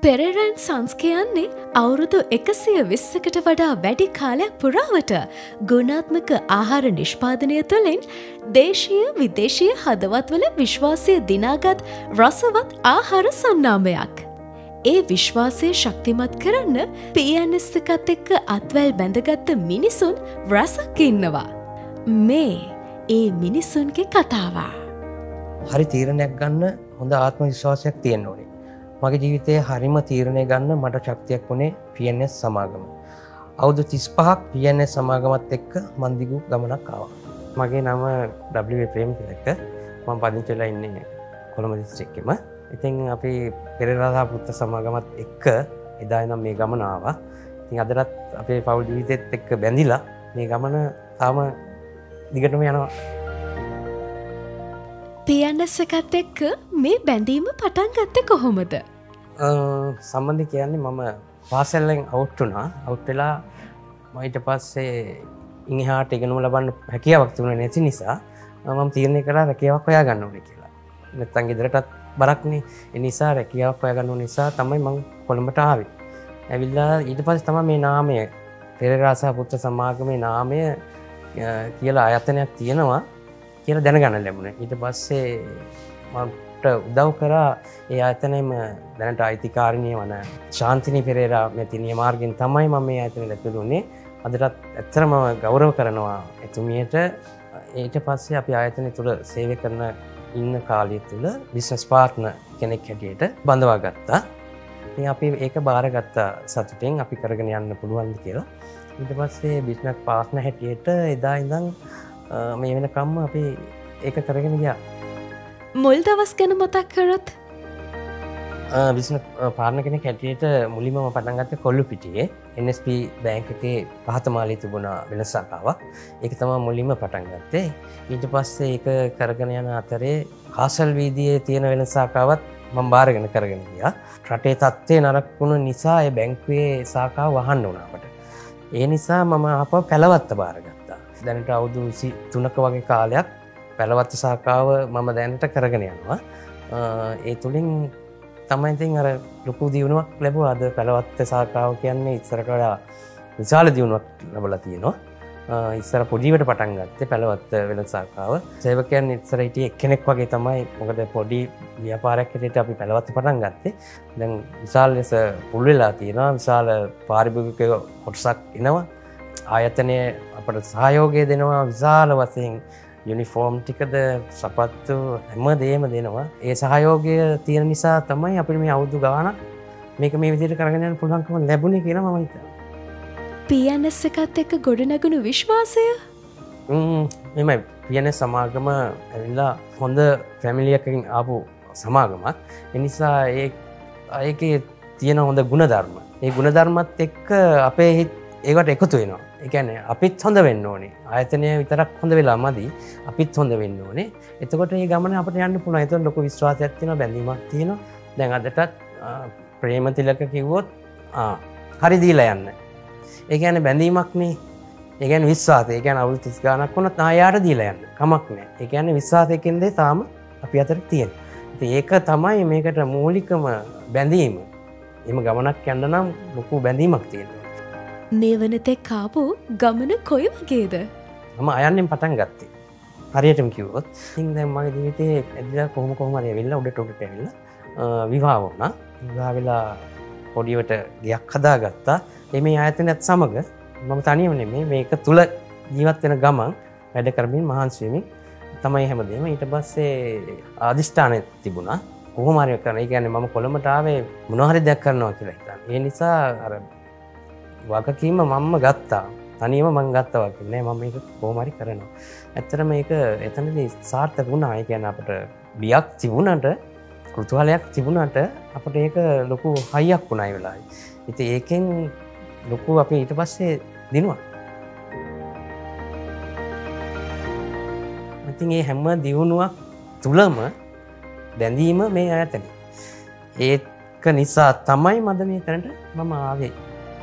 පෙරරන් සංස් කියන්නේ අවුරුදු 120කට වඩා වැඩි කාලයක් පුරාවට ගුණාත්මක ආහාර නිෂ්පාදනය තුළින් දේශීය විදේශීය හදවත්වල විශ්වාසය දිනාගත් රසවත් ආහාර සන්නාමයක්. ඒ විශ්වාසය ශක්තිමත් කරන්න PNS එකත් එක්ක අත්වැල් බැඳගත්ත මිනිසුන් රසක් ඉන්නවා. මේ ඒ මිනිසුන්ගේ කතාවා. හරි තීරණයක් ගන්න හොඳ ආත්ම විශ්වාසයක් තියෙන්න ඕනේ. මගේ ජීවිතයේ හරිම තීරණය ගන්න මට ශක්තියක් වුණේ PNS සමාගම. අවුරුදු 35ක් PNS සමාගමත් එක්ක මන් දිගු ගමනක් ආවා. මගේ නම W ප්‍රේමතිලක. මම පදිංචි වෙලා ඉන්නේ කොළඹ දිස්ත්‍රික්කෙම. ඉතින් අපි පෙරේරා පුත්‍ර සමාගමත් එක්ක එදා ඉඳන් මේ ගමන ආවා. ඉතින් අදටත් අපේ පෞල් ජීවිතෙත් එක්ක බැඳිලා මේ ගමන තාම දිගටම යනවා. PNS එකත් එක්ක මේ බැඳීම පටන් ගත්තේ කොහොමද? සම්බන්ධය කියන්නේ මම පාසලෙන් අවුට් වුණා. අවුට් වෙලා මම ඊට පස්සේ ඉන්හාට ඉගෙනුම ලබන්න හැකියාවක් තිබුණේ නැති නිසා මම තීරණය කළා රැකියාවක් හොයාගන්න ඕනේ කියලා. නැත්තම් ගෙදරටත් බරක්නේ. ඒ නිසා රැකියාවක් හොයාගන්න ඕන නිසා තමයි මම කොළඹට ආවේ. ඇවිල්ලා ඊට පස්සේ තමයි මේ නාමය පෙරේරා සහ පුත්‍ර සමාගමේ නාමය කියලා ආයතනයක් තියෙනවා කියලා දැනගන්න ලැබුණේ. ඊට පස්සේ මට උදව් කරා ඒ ආයතනයේම දැනට අයිතිකාරිණිය වන ශාන්තිනී පෙරේරා මෙතිනිය මාර්ගෙන් තමයි මම මේ ආයතනයට ඇතුළු වුණේ. අදටත් ඇත්තටම ගෞරව කරනවා එතුමියට. ඊට පස්සේ අපි ආයතනය තුළ සේවය කරන ඉන්න කාලය තුළ බිස්නස් පාර්ට්නර් කෙනෙක් හැටියට බඳවා ගත්තා. ඉතින් අපි ඒක බාරගත්තා සතුටින් අපි කරගෙන යන්න පුළුවන්ද කියලා. ඊට පස්සේ බිස්නස් පාර්ට්නර් හැටියට එදා ඉඳන් මේ වෙනකම්ම අපි ඒක කරගෙන ගියා. මුල් දවස් ගැන මතක් කරොත් බිස්නස් පාර්ට්නර් කෙනෙක් හැටියට මුලින්ම මම පටන් ගත්තේ කොල්ලුපිටියේ NSP බැංක් එකේ පහතමාලේ තිබුණ වෙනසක් ආවා. ඒක තමයි මුලින්ම පටන් ගත්තේ. ඊට පස්සේ ඒක කරගෙන යන අතරේ කාසල් වීදියේ තියෙන වෙනසාකාවත් මම බාරගෙන කරගෙන ගියා. රටේ තත්ත්වය නරක වුණ නිසා ඒ බැංකුවේ සාකාව වහන්න වුණා අපට. ඒ නිසා මම ආපහු පැලවත්ත බාරගත්තා. දැනට අවුරුදු 23ක වගේ කාලයක් පැලවත්ත සාකාව මම දැනට කරගෙන යනවා. ඒ තුලින් තමයි ඉතින් අර ලොකු දියුණුවක් ලැබුවා. අද පැලවත්ත සාකාව කියන්නේ ඉස්සරට වඩා විශාල දියුණුවක් ලැබලා තියෙනවා. ඉස්සර පොඩිවට පටන් ගත්තේ පැලවත්ත වෙන සාකාව. සේවකයන් ඉස්සර හිටියේ එක්කෙනෙක් වගේ තමයි. මොකද පොඩි ව්‍යාපාරයක් හැටියට අපි පැලවත්ත පටන් ගත්තේ. දැන් විශාල ලෙස පුල් වෙලා තියෙනවා. විශාල පාරිභෝගික කොටසක් එනවා. ආයතනය අපට සහයෝගය දෙනවා විශාල වශයෙන්. යුනිෆෝර්ම් ටිකද සපත්තු හැම දෙයක්ම දෙනවා. ඒ සහයෝගය තියෙන නිසා තමයි අපිට මේ අවුරුදු ගාණක් මේක මේ විදිහට කරගෙන යන්න පුළුවන්කම ලැබුණේ කියලා මම හිතනවා. PNS එකත් එක්ක ගොඩනගුණු විශ්වාසය මෙමය PNS සමාගම ඇවිල්ලා හොඳ ෆැමිලි එකකින් ආපු සමාගමක්. ඒ නිසා ඒකේ තියෙන හොඳ ගුණධර්ම. ඒ ගුණධර්මත් එක්ක අපේ හිත ඒකට එකතු වෙනවා. ඒ කියන්නේ අපිත් හොඳ වෙන්න ඕනේ. ආයතනය විතරක් හොඳ වෙලා මදි. අපිත් හොඳ වෙන්න ඕනේ. එතකොට මේ ගමන අපිට යන්න පුළුවන්. ඒතකොට ලොකු විශ්වාසයක් තියෙනවා, බැඳීමක් තියෙනවා. දැන් අදටත් ප්‍රේමතිලක කිව්වොත් හරි දීලා යන්න. ඒ කියන්නේ බැඳීමක් නේ. ඒ කියන්නේ විශ්වාසය. ඒ කියන්නේ අවුරුදු 30 ගානක් වුණත් යාට දීලා යන්න. කමක් නැහැ. ඒ කියන්නේ විශ්වාසයෙන් දෙය තාම අපි අතර තියෙනවා. ඉතින් ඒක තමයි මේකට මූලිකම බැඳීම. එහෙම ගමනක් යන්න නම් ලොකු බැඳීමක් තියෙනවා. මේ වනතෙක් ආපු ගමන කොයි වගේද? මම අයන්නෙන් පටන් ගත්තේ. හරියටම කිව්වොත් ඉතින් දැන් මගේ ජීවිතේ ඇදලා කොහොම හරි ඇවිල්ලා උඩට ඇවිල්ලා විවාහ වුණා. විවාහ වෙලා පොඩිවට ගයක් හදාගත්තා. මේ ආයතනයත් සමග මම තනියම නෙමෙයි මේක තුල ජීවත් වෙන ගමන් වැඩ කරමින් මහන්සි වෙමින් තමයි හැමදේම. ඊට පස්සේ අදිෂ්ඨානය තිබුණා. කොහොම හරි කරන්න. ඒ කියන්නේ මම කොළඹට ආවේ මොනවා හරි දෙයක් කරනවා කියලා හිතන්න. ඒ නිසා අර වගකීම මම්ම ගත්තා. තනියම මං ගත්තා වගේ නෑ. මම මේක කොහොම හරි කරනවා. ඇත්තටම මේක එතනදී සාර්ථක වුණා. ඒ කියන්නේ අපිට බියක් තිබුණාට කෘතුහලයක් තිබුණාට අපිට ඒක ලොකු හයියක් වුණා ඒ වෙලාවේ. ඉතින් ඒකෙන් ලොකු අපි ඊට පස්සේ දිනුවා. ඉතින් මේ හැම දියුණුවක් තුලම බැඳීම මේ ආයතනය. ඒක නිසා තමයි මම මේ තැනට මම ආවේ.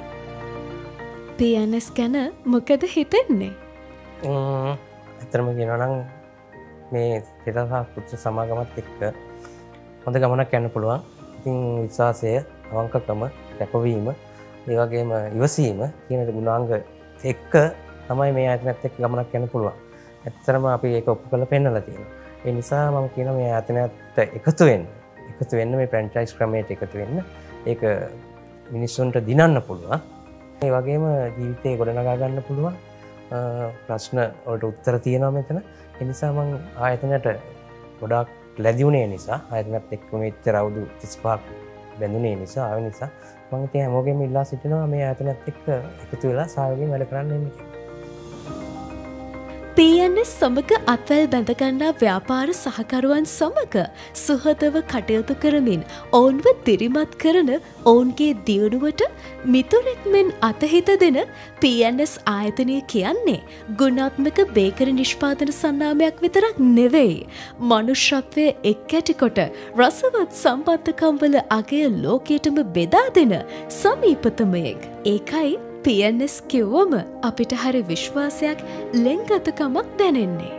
PNS ගැන මොකද හිතෙන්නේ? ඇත්තටම කියනවා නම් මේ පෙරේරා පුත්‍ර සමාගමත් එක්ක හොඳ ගමනක් යන්න පුළුවන්. ඉතින් විශ්වාසය අවංකකම, කැපවීම, ඒ වගේම ඉවසීම කියන ගුණාංග එක්ක තමයි මේ ආයතනයත් එක්ක ගමනක් යන්න පුළුවන්. ඇත්තටම අපි ඒක ඔප්පු කරලා පෙන්නලා තියෙනවා. ඒ නිසා මම කියනවා මේ ආයතනයත් එකතු වෙන්න මේ ෆ්‍රැන්චයිස් ක්‍රමයට එකතු වෙන්න. ඒක මිනිස්සුන්ට දිනන්න පුළුවන්. ඒ වගේම ජීවිතේ ගොඩනගා ගන්න පුළුවන්. ප්‍රශ්න වලට උත්තර තියෙනවා මෙතන. ඒ නිසා මම ආයතනයට ගොඩාක් ලැබි වුණේ නිසා ආයතනයත් එක්ක මෙච්චර අවුරුදු 35ක් බැඳුනේ නිසා ආව නිසා මම ඉතින් හැමෝගෙම ඉල්ලා සිටිනවා මේ ආයතනයත් එක්ක එකතු වෙලා සහයෝගයෙන් වැඩ කරන්න එන්න කියලා. PNS සමග අත්වැල් බැඳගන්නා ව්‍යාපාර සහකරුවන් සමග සුහදව කටයුතු කරමින් ඔවුන්ව දිරිමත් කරන ඔවුන්ගේ දියුණුවට මිතුරෙක් මෙන් අතහිත දෙන PNS ආයතනය කියන්නේ ගුණාත්මක බේකරි නිෂ්පාදන සන්නාමයක් විතරක් නෙවෙයි. මනුෂ්‍යත්වය එක් ඇටිකොට රසවත් සම්බන්ධකම්වල අගය ලෝකයටම බෙදා දෙන සමීපතමයෙක්. ඒකයි PNS කිව්වම අපිට හරි විශ්වාසයක් ලෙන්ගතකමක් දැනෙන්නේ.